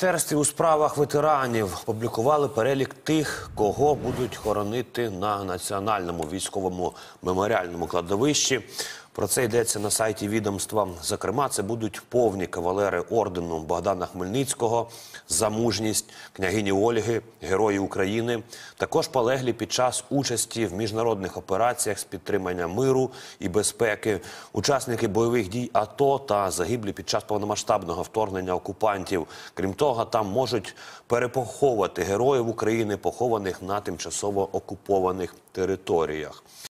Міністерстві у справах ветеранів опублікували перелік тих, кого будуть хоронити на Національному військовому меморіальному кладовищі. Про це йдеться на сайті відомства. Зокрема, це будуть повні кавалери ордену Богдана Хмельницького за мужність, княгині Ольги, Герої України. Також полеглі під час участі в міжнародних операціях з підтримання миру і безпеки, учасники бойових дій АТО та загиблі під час повномасштабного вторгнення окупантів. Крім того, там можуть перепоховувати героїв України, похованих на тимчасово окупованих територіях.